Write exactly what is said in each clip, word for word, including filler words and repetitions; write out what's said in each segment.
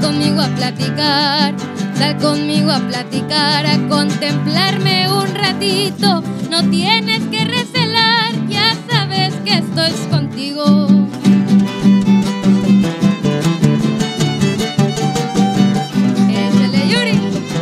conmigo a platicar, sal conmigo a platicar, a contemplarme un ratito. No tienes que recelar, ya sabes que estoy contigo. Échale, Yuri.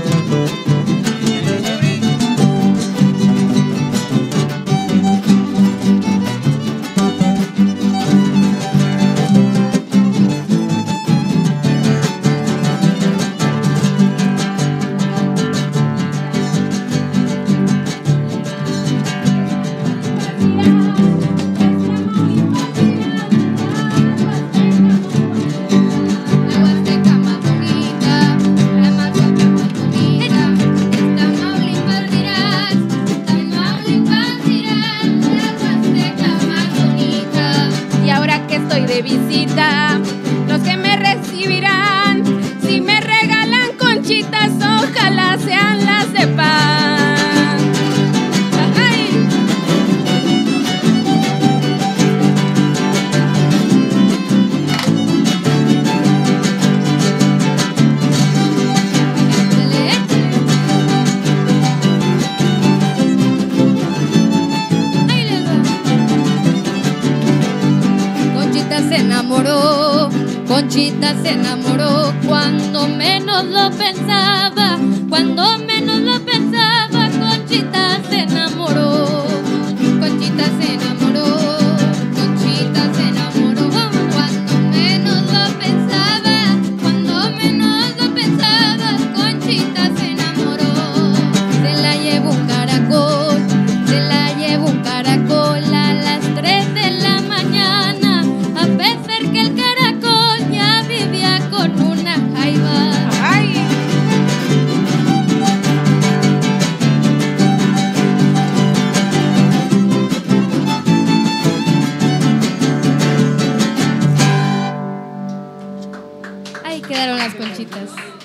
Estoy de visita, los que me recibirán, si me regalan conchitas, ojalá sean las de pan. ¡Ay! Se enamoró, Conchita se enamoró cuando menos lo pensaba, cuando menos lo pensaba, Conchita se enamoró, Conchita se enamoró, Conchita se enamoró cuando menos lo pensaba, cuando menos lo pensaba, Conchita se enamoró. Se la llevó un caracol, se la llevó un caracol a las tres de la mañana. A pesar que el caracol ya vivía con una jaiba. ¡Ay! Ahí quedaron las conchitas.